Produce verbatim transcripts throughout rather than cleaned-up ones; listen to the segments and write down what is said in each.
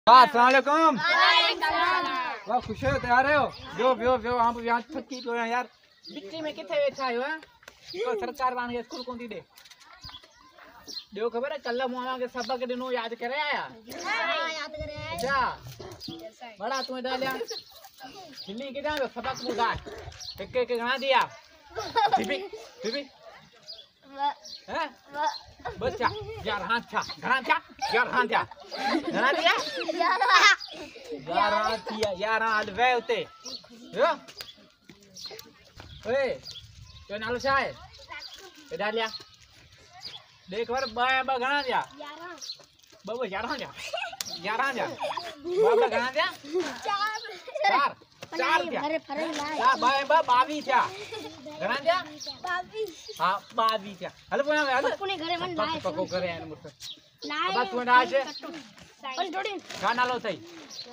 अस्सलाम वालेकुम। वाह खुश हो तैयार हो? जो जो जो हम यहाँ थकी तो यार मिट्टी में किथे बैठा हो हैं? तो सरकार वान के स्कूल कौन दी दे? जो खबर है कल मुआ के सबक दिनों याद करे आया? हां याद करे आया। अच्छा बड़ा तू डालिया दिल्ली के जा सबक मुदा एक एक गणा दिया बीबी बीबी हैं बच्चा यार हाथ था गणा था यार हाथ था गणा दिया यार हाथ दिया यार हाथ वे उते यो ओए तो नालो छा है ए डालिया देख बार बाय बा गणा दिया ग्यारह बाबू ग्यारह दिया ग्यारह दिया बाबा गणा दिया चार चार चार दिया अरे फरक ना या बाय बा बावीस था गणा दिया बावीस हां बावीस था हल पुणे हल पुणे घरे मन लाए पको करे एन मुठ लाए अब तू ना छे पण जोड़ी गाना लो थई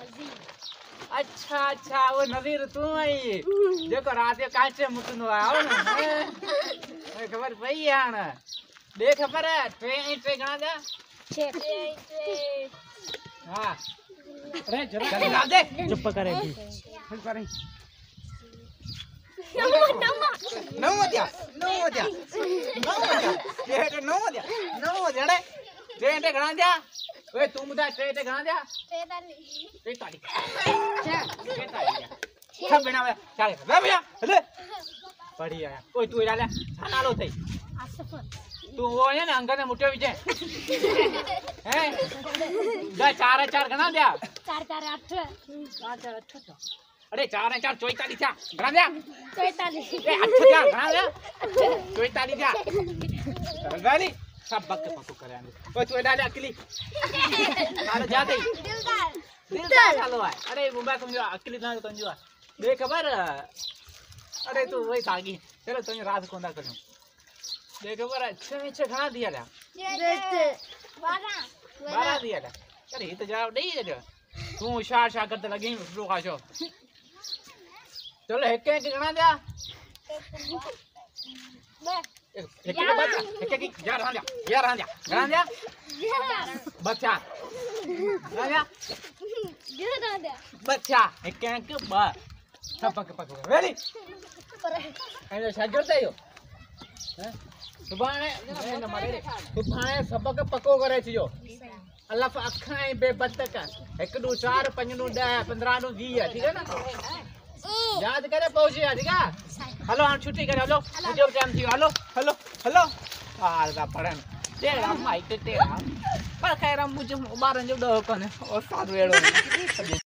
अच्छा अच्छा वो नवीर तू आई देखो रात काचे मुतनो आओ ना ए खबर पई आण दे खबर है ट्रे ट्रे गणा दे छे ट्रे हां अरे जरा जल्दी ला दे चुप करे जी चुप करे नौ दिया नौ दिया नौ दिया ये नौ दिया नौ दिया रे ट्रे ट्रे गणा दिया ओए तू मुदा ट्रे ट्रे गणा दिया तैंतालीस तैंतालीस छे तैंतालीस सब बिना चल रे भैया ले पड़ी आया ओए तू डाले खाना लो थई तू वो है ना अंगने मुठे विजय हैं दा चार चार गणा दिया चार चार आठ चार चार आठ अरे चार चार चौतालीस था गणा दिया चौतालीस ए आठ था गणा दिया चौतालीस था गाली सब बक पको करे ओ तू डाले अकली अरे जा दे दिलदार दिलदार चलो है अरे मुंबई तुम जो अकली ना तुम जो देख खबर अरे तू वही तागी चलो तुम रात कोंदा करो देखो बरा छे छे गणा दिया ला बारह बारह दिया ला अरे ये तो जवाब नहीं दे तू शार शार करते लगी रुका छो चलो एक एक गणा दिया एक एक बच्चा एक एक यार हां दिया यार हां दिया गणा दिया बच्चा गणा दिया गणा दिया बच्चा एक एक ब सब पक पक रेडी अरे शार करते हो हैं सुभाणे ने मारे सुभाणे सबक पको करे छियो अल्लाह अखाए बेबतक एक दो चार पांच नो दस पंद्रह नो बीस ठीक है ना याद करे पहुंचे ठीक है हेलो हम छुट्टी करे हेलो मुझे टाइम थी हेलो हेलो हेलो हाल का पढ़न तेरा माइक तेरा पर खैर मुझे बारन जो दो कने और सात वेड़ो